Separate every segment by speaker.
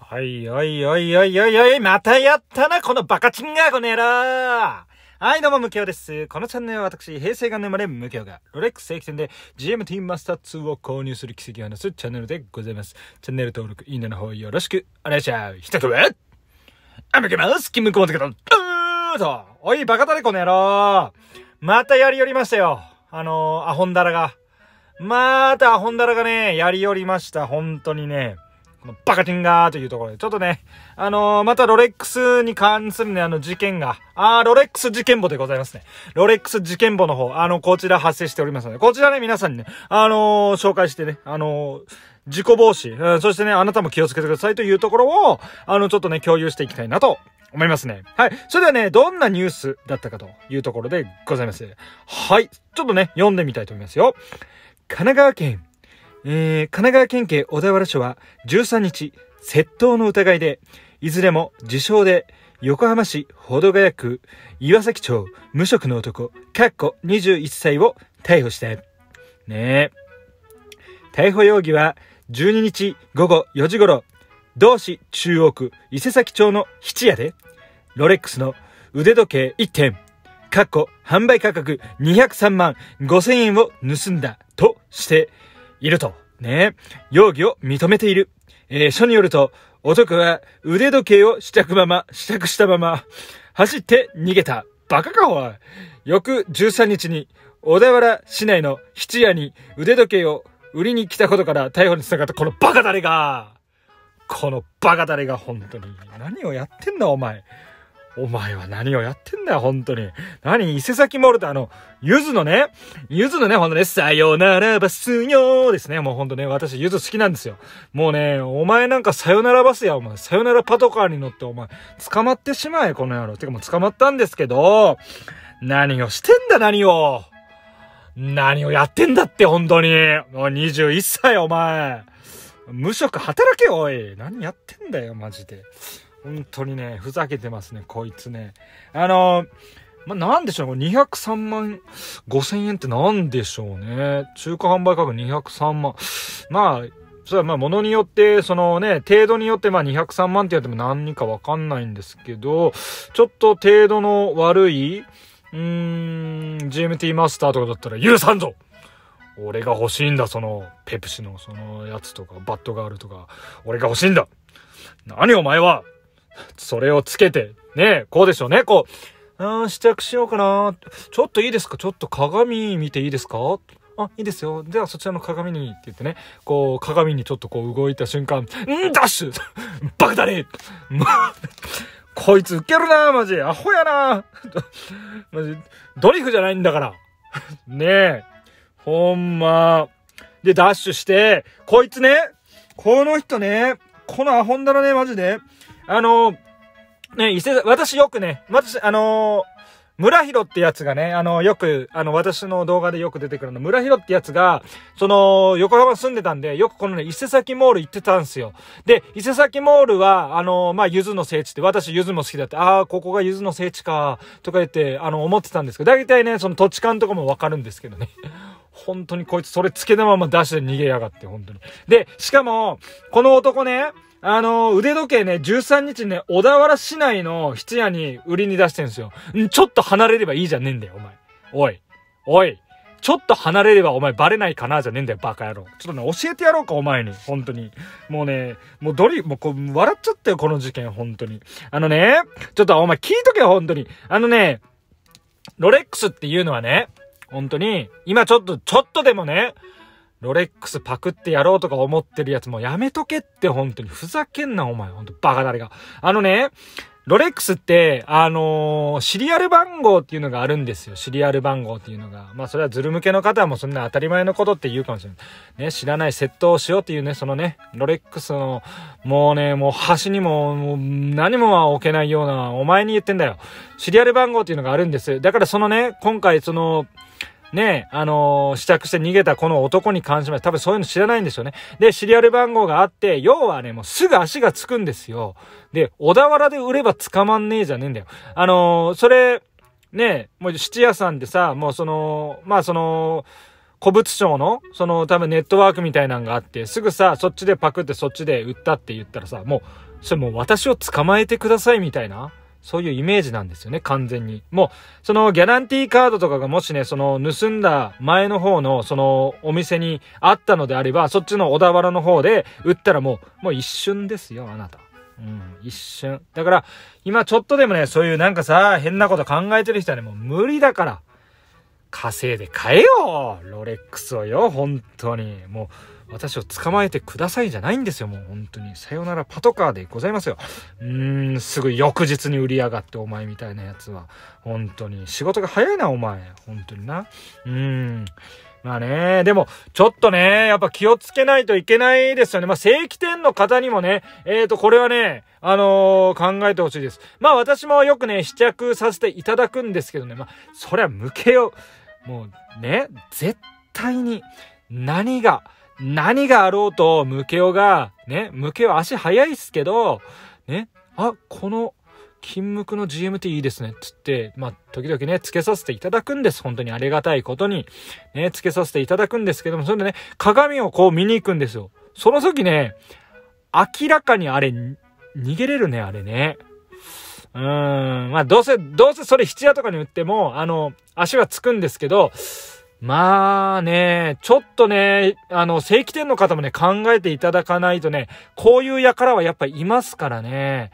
Speaker 1: はい、おいおいおいおいおい、またやったな、このバカチンが、この野郎。はい、どうも、ムケオです。このチャンネルは私、平成元年生まれ、ムケオが、ロレックス正規店で GMT マスター2を購入する奇跡を話すチャンネルでございます。チャンネル登録、いいねの方よろしくお願いします。一組目向けます。キムコモテケトと、おい、バカだね、この野郎。またやりよりましたよ。アホンダラが。またアホンダラがね、やりよりました。本当にね。バカチンガーというところで、ちょっとね、またロレックスに関するね、事件が、ロレックス事件簿でございますね。ロレックス事件簿の方、こちら発生しておりますので、こちらね、皆さんにね、紹介してね、事故防止、そしてね、あなたも気をつけてくださいというところを、ちょっとね、共有していきたいなと思いますね。はい。それではね、どんなニュースだったかというところでございます。はい。ちょっとね、読んでみたいと思いますよ。神奈川県警小田原署は13日、窃盗の疑いで、いずれも自称で横浜市保土ヶ谷区岩崎町無職の男、21歳を逮捕した。ねえ。逮捕容疑は12日午後4時頃、同市中央区伊勢崎町の質屋で、ロレックスの腕時計1点、販売価格203万5千円を盗んだとしていると。ね。容疑を認めている。書によると、男は腕時計を試着したまま、走って逃げた。バカかおい。翌13日に、小田原市内の質屋に腕時計を売りに来たことから逮捕につながったこのバカ誰が本当に。何をやってんだお前。お前は何をやってんだよ、本当に。伊勢崎モールってゆずのね、ほんとね、さよならバスよーですね。もうほんとね、私ゆず好きなんですよ。もうね、お前なんかさよならバスや、お前。さよならパトカーに乗ってお前、捕まってしまえ、この野郎。てかもう捕まったんですけど、何をしてんだ、何をやってんだって、本当に。もう21歳、お前。無職働け、おい。何やってんだよ、マジで。本当にね、ふざけてますね、こいつね。なんでしょう、203万5千円ってなんでしょうね。中古販売価格203万。まあ、それは物によって、程度によって203万って言っても何かわかんないんですけど、ちょっと程度の悪い、GMT マスターとかだったら許さんぞ。俺が欲しいんだ、ペプシのやつとか、バットガールとか、俺が欲しいんだ。何お前はそれをつけて、ね、こうでしょうね、試着しようかな。ちょっといいですか？ちょっと鏡見ていいですか？いいですよ。ではそちらの鏡にって言ってね、鏡にちょっと動いた瞬間、ダッシュバカだねこいつウケるな、マジ。アホやなマジ、ドリフじゃないんだから。ねえ。ほんま。で、ダッシュして、こいつね、この人ね、このアホンダラね、マジで。私よくね、村広ってやつがね、よく、私の動画でよく出てくる村広ってやつが、横浜住んでたんで、よくこのね、伊勢崎モール行ってたんですよ。で、伊勢崎モールは、ゆずの聖地って、私ゆずも好きだって、ここがゆずの聖地か、とか言って、思ってたんですけど、大体ね、土地勘とかもわかるんですけどね。本当にこいつそれつけたまま出して逃げやがって、本当に。で、しかも、この男ね、腕時計ね、13日ね、小田原市内の質屋に売りに出してんすよ。ちょっと離れればいいじゃねえんだよ、お前。おい。ちょっと離れればお前バレないかなじゃねえんだよ、バカ野郎。ちょっとね、教えてやろうか、お前に。本当に。もうね、もう笑っちゃったよ、この事件、本当に。ちょっとお前聞いとけよ、本当に。ロレックスっていうのはね、本当に、今ちょっとでもね、ロレックスパクってやろうとか思ってるやつもやめとけって、本当に。ふざけんな、お前。本当バカ誰が。ロレックスって、シリアル番号っていうのがあるんですよ。シリアル番号っていうのが。それはズル向けの方はもうそんな当たり前のことって言うかもしれない。ね、知らない窃盗をしようっていうね、ロレックスの、もう端にも、何もは置けないような、お前に言ってんだよ。シリアル番号っていうのがあるんです。だから今回ね、試着して逃げたこの男に関しまして、多分そういうの知らないんですよね。で、シリアル番号があって、要はね、もうすぐ足がつくんですよ。で、小田原で売れば捕まんねえじゃねえんだよ。それ、ね、もう質屋さんでさ、もうこ古物商の、多分ネットワークみたいなのがあって、すぐさ、そっちでパクってそっちで売ったって言ったらさ、それもう私を捕まえてくださいみたいな、そういうイメージなんですよね、完全に。もう、ギャランティーカードとかがもしね、盗んだ前の方の、お店にあったのであれば、そっちの小田原の方で売ったらもう一瞬ですよ、あなた。一瞬。だから、今ちょっとでもね、そういうなんかさ、変なこと考えてる人はね、もう無理だから。稼いで買えよロレックスをよ、本当に。もう、私を捕まえてくださいじゃないんですよ、もう本当に。さよならパトカーでございますよ。すぐ翌日に売り上がってお前みたいなやつは。本当に。仕事が早いな、お前。本当にな。まあね、でも、ちょっとね、やっぱ気をつけないといけないですよね。正規店の方にもね、これはね、考えてほしいです。私もよくね、試着させていただくんですけどね、それは向けよう。もうね、絶対に何があろうと、ムケオが、ね、ムケオ足早いっすけど、ね、この金ムクの GMT いいですね、つって、時々ね、つけさせていただくんです。本当にありがたいことに、ね、つけさせていただくんですけども、それでね、鏡をこう見に行くんですよ。その時ね、明らかにあれ、逃げれるね、あれね。どうせそれ質屋とかに売っても、足はつくんですけど、ちょっとね、正規店の方もね、考えていただかないとね、こういう輩はやっぱいますからね。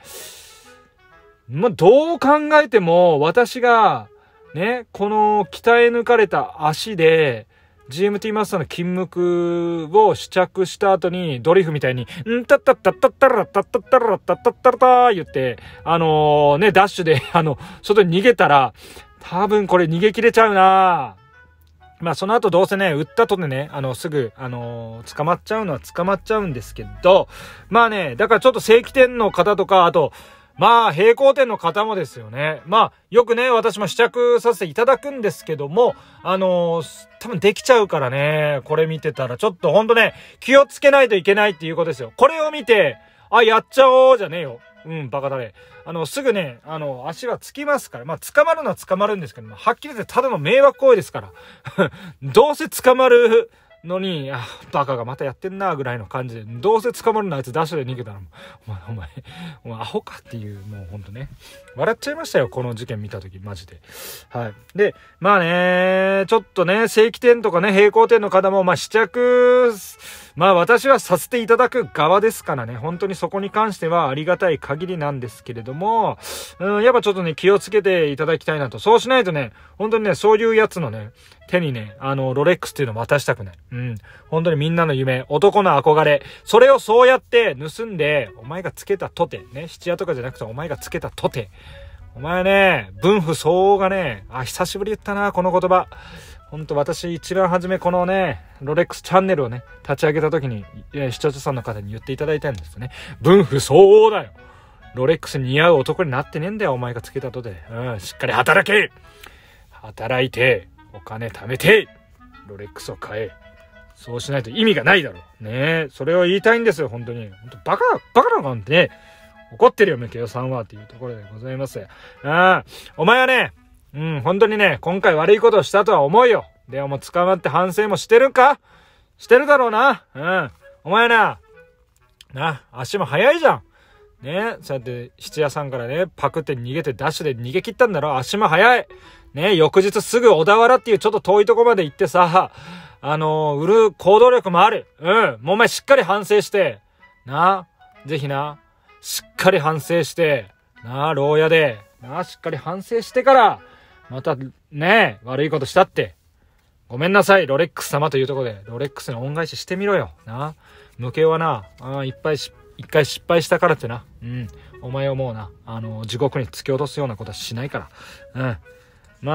Speaker 1: どう考えても、私が、ね、この鍛え抜かれた足で、GMT マスターの金ムクを試着した後にドリフみたいにタッタッタッタッタラッタッタッタラッタッタッタラタ言ってダッシュで外に逃げたら多分これ逃げ切れちゃうな。その後どうせね売ったとでねすぐ捕まっちゃうのは捕まっちゃうんですけど、だからちょっと正規店の方とか、あと並行店の方もですよね。よくね、私も試着させていただくんですけども、多分できちゃうからね、これ見てたら、ちょっとほんとね、気をつけないといけないっていうことですよ。これを見て、やっちゃおうじゃねえよ。バカだね。すぐね、足はつきますから。捕まるのは捕まるんですけど、はっきり言ってただの迷惑行為ですから。どうせ捕まるのに、バカがまたやってんなぐらいの感じで、どうせ捕まるのあいつダッシュで逃げたら、お前アホかっていう、もうほんとね、笑っちゃいましたよ、この事件見たとき、マジで。はい。で、ちょっとね、正規店とかね、並行店の方も、試着、私はさせていただく側ですからね、本当にそこに関してはありがたい限りなんですけれども、やっぱちょっとね、気をつけていただきたいなと。そうしないとね、本当にね、そういうやつのね、手にね、ロレックスっていうのを渡したくない。本当にみんなの夢、男の憧れ、それをそうやって盗んで、お前がつけたとて、ね、質屋とかじゃなくてお前がつけたとて、お前ね、分不相応がね、久しぶり言ったな、この言葉。ほんと私一番初めこのね、ロレックスチャンネルをね、立ち上げた時に、視聴者さんの方に言っていただいたんですよね。分不相応だよ。ロレックスに似合う男になってねえんだよ、お前がつけたとで。しっかり働け！働いて、お金貯めて、ロレックスを買え。そうしないと意味がないだろう。ねえ、それを言いたいんですよ、本当に。本当バカなのってね、怒ってるよ、ムケオさんは、っていうところでございます。お前はね、本当にね、今回悪いことをしたとは思うよ。でも捕まって反省もしてるか？してるだろうな。お前な、足も速いじゃん。ね、そうやって質屋さんからね、パクって逃げてダッシュで逃げ切ったんだろ。足も速い。ね、翌日すぐ小田原っていうちょっと遠いとこまで行ってさ、売る行動力もある。もうお前しっかり反省して、ぜひな、しっかり反省して、牢屋で、しっかり反省してから、またね、悪いことしたって。ごめんなさい、ロレックス様というところで、ロレックスに恩返ししてみろよ。ムケオはな、一回失敗したからってな。お前をもうな、地獄に突き落とすようなことはしないから。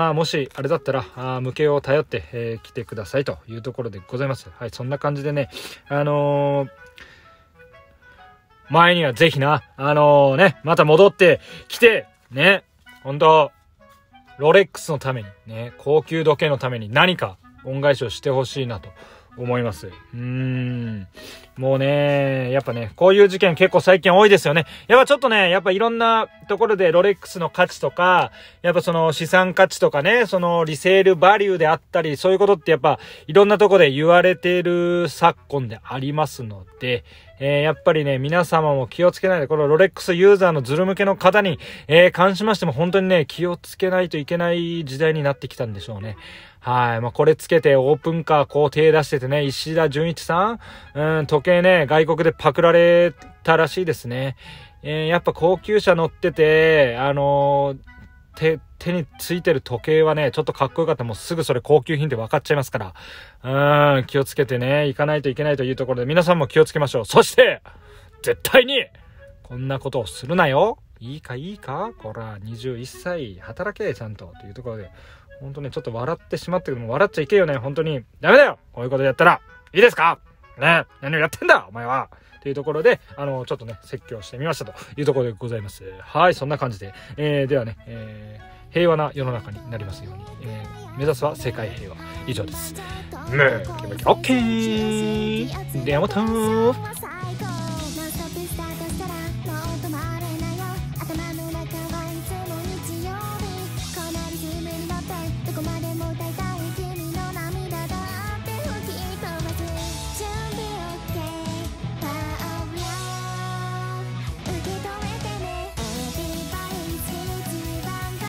Speaker 1: もし、あれだったら、ムケオを頼って、来てくださいというところでございます。はい、そんな感じでね、前にはぜひな、また戻ってきて、ね、本当ロレックスのために、ね、高級時計のために何か恩返しをしてほしいなと思います。もうね、やっぱね、こういう事件結構最近多いですよね。やっぱちょっとね、やっぱいろんなところでロレックスの価値とか、やっぱその資産価値とかね、そのリセールバリューであったり、そういうことってやっぱいろんなところで言われている昨今でありますので、やっぱりね、皆様も気をつけないで、このロレックスユーザーのズル向けの方に、関しましても本当にね、気をつけないといけない時代になってきたんでしょうね。はい。まあ、これつけてオープンカーこう手出しててね、石田純一さん、時計ね、外国でパクられたらしいですね。やっぱ高級車乗ってて、手についてる時計はね、ちょっとかっこよかったらもうすぐそれ高級品って分かっちゃいますから。気をつけてね、行かないといけないというところで皆さんも気をつけましょう。そして、絶対に、こんなことをするなよ。いいかこら、21歳、働け、ちゃんと。というところで、本当ね、ちょっと笑ってしまってるも笑っちゃいけよね、本当に。ダメだよこういうことやったら。いいですかね、何をやってんだお前は。というところで、ちょっとね、説教してみましたというところでございます。はい、そんな感じで。ではね、平和な世の中になりますように、目指すは世界平和。以上です。ムキムキオッケーではまた